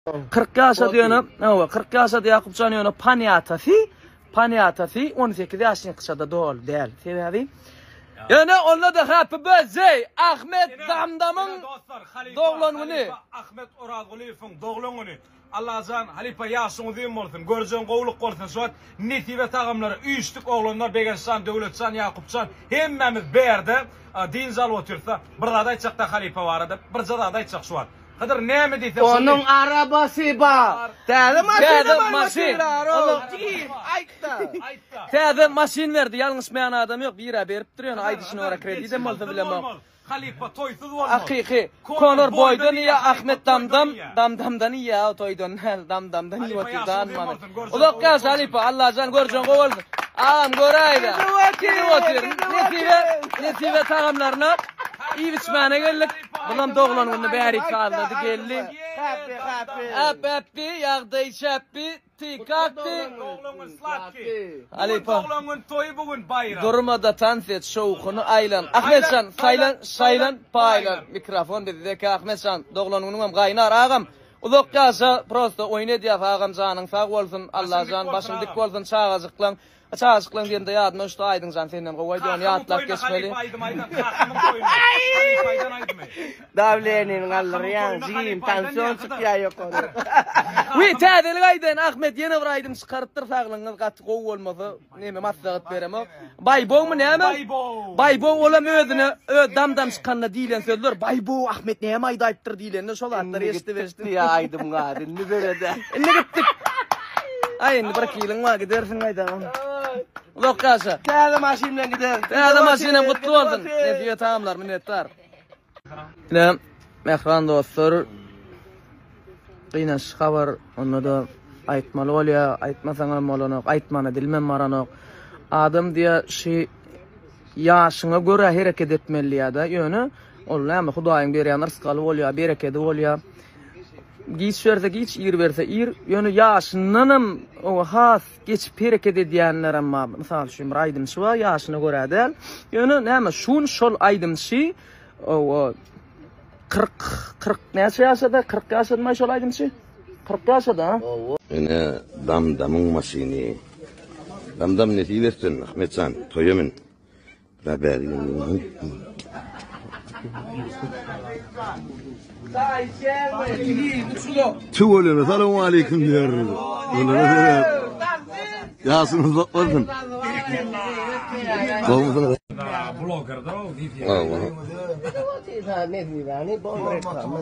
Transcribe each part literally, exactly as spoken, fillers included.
kırk yaşa diyorsun, ne kırk yaşa diye Yakup Canıyor'na paniyatası, paniyatası on sekiz yaşın kışada doğal değil. Sebebi? Yani onunla da happy birthday Ahmet Damdam'ın doğulanını. Ahmet Oradguliyev'in doğulanını. Allah'ın halipa yaşın uzun olsun, göreceğin kovuluk olsun. Sonra netive takımları, üçlük oğlanlar, Begensan, Devletsan, Yakupcan, hemmemiz berdi. Din zal otursa, bir aday çıktı halipa vardı, bir aday çıktı şu an. Kadir ne mi diyse? Onun arabası var. Tezde maşin var. Oğlum değil. Aytta. Tezde maşin verdi. Yalnız meyan adam yok. Bir berip duruyor. Aydışını ora kredi de malda bilemem. Halipa toysuz olmaz. Hakiki. Konor boydan ya Ahmet Damdam. Damdamdan ya toydan. Damdamdan ya oturdan mana. Ulak gaz halipa. Allah can göreceğin kovaldı. Ağam göraydı. Kedi otur. Netive. Netive takımlarına. İyi biçmene geldik. Bundan doğulanını beri kaldırdı geldi. Happy happy. Happy happy. Yağda iç happy. Tikakti. Halipa. Doğulanın toyu bugün bayram. Durmada tanset şovukunu aylan. Ahmetcan saylan saylan paylan. Mikrofon dedi de ki Ahmetcan doğulanının kaynar ağam. Uluk yaşa prosto oyna diye ağam canın sağ olsun. Allah can başım dik olsun çağızıklan. Çağızıklan diyende yadına usta aydın can senden koydu onu yadlak geçmeli. Davlenin alır yani ziyim tansiyon çıkıyor yok onu. Uy tədeli aydan Ahmet yine bir aydım çıkarıptır sağlığınız katı kov olmasa neyme maslahat veremem. Baybo mu neyme? Baybo. Baybo olam ödünü ö damdam çıkanla diyilen söylüyor. Baybo Ahmet neyme ayda ayıptır diyilen şu atları esti versin. Ya aydım gari ne böyle de. Ne gittik? Ay ne bırak yılın var gidersin aydan. Ulak yaşa. Tezde maşinle gider. Tezde maşinle kutlu oldun. Ne diyor tamamlar minnettar. Yine mehran dostlar. Qiynaş habar onu da aytmalı oluyor. Aytmasan olanoq, aytmana dilmen maranoq. Adam diye şey yaşına göre hareket etmeli ya da yönü. Onlar ama Hudaýyň berýän rızkaly bolýar, bereketi bolýar. Giç verse giç, ir verse ir. Yönü yaşındanam o has geçip hareket edýänler amma misal şu bir aydym şu yaşyna göre däl. Yönü näme şun şol aydym şi o kırk kırk näçe yaşada kırk yaşadymy şol aydym şi kırk yaşada ha. Ene damdamın masini. Damdam neti versin Ahmetcan toyumun. Raberin. Tuğulun selamun aleyküm diyor. Yasınız bakmadın. Kovmuşlar. Bloggerda o video. Allah. Ne diyor yani? Bon reklam.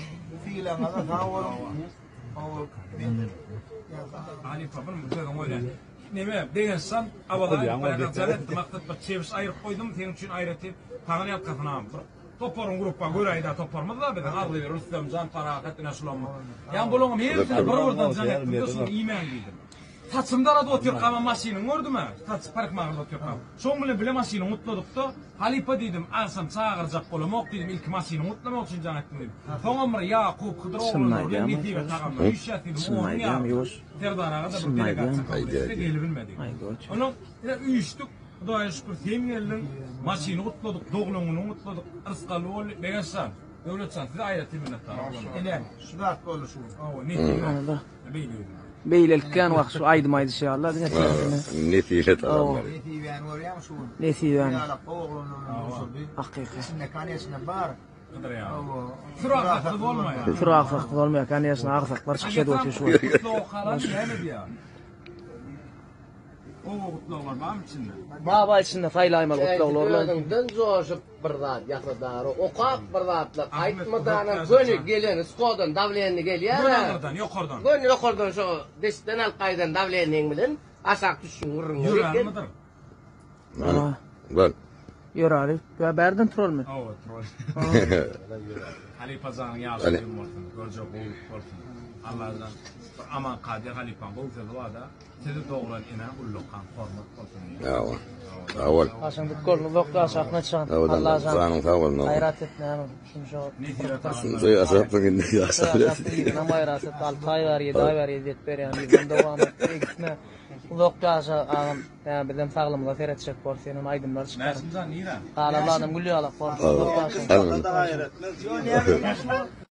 Halipa bunu dedim öyle. Neme degensan abadan bayrakçalet maqtat bir çeviş ayırıp koydum senin için ayrıtıp tağını yap kafana. Toporun gruppa görayda topormadı da beden ağlı Rüstem Can Farahat Naşulama. Yani bulunum hepsi bir oradan can ettim diyorsun iman dedim. Taçımda da otur kama maşinin gördü mü? Taç park mağarada otur kama. Şon bile bile maşinin mutluluktu. Halipa dedim alsam çağıracak kolum ok dedim ilk maşinin mutlamak için can ettim dedim. Sonra Yakup Kıdıroğlu'nun ben netive takımda üçet dedim onu ya. Terdana kadar bir delegasyon gelip bilmedik. Onun üçtük. Hudaýa şükür teminelin maşyny gutladyk, dogluňuny gutladyk, rızkaly bol, Begensan, Devletsan, size aýrat minnettar. Ele, şudat boluşu. O, netive. Beýle. Beýlelikden wagt şu aydym aýdy inşallah. Netive tamamlar. Netiven görýärmi şu? Netiven. Hakyky. Şimdi kaniyasına bar. Kadar ya. Surak bolmaýar. Surak bolmaýar, kaniyasına agsaklar çykşat ötüş şu. Halan näme diýär? O kutlular var mı içinde? Baba içinde faylaymal kutlular. Dön zoşup bir zat yakıdar, okap bir zatlar. Aytmadan gönü gelen skodan davlenni gelýär. Yukarıdan, yukarıdan. Gönü yukarıdan şu deşten al qaydan davlenning bilen asak düşün urun. Yurar mıdır? Var. Yurar. Ya berden trollmy? Evet, troll. Halipazanın yaşlı olsun, görce olsun. Allah'dan aman kadir Halipan bu zevada sizi doğuran inen ullukan hormat olsun. Ya. Awal. Aşan kolunu vokta aşakna çan. Allah canın sağ olsun. Hayrat etme hanım. Şumşo. Şunday asaptın indi ya. Nama hayrat et. altı ay var, yedi ay var, yedi et ber yani. Ben devam et. Gitme. Vokta aşak ağam. Yani birden sağlamda seyret çek porsiyenin aydınlar çıkar. Mersin'den neyden? Ağlarladım gülüyor alak porsiyon. Vokta aşak.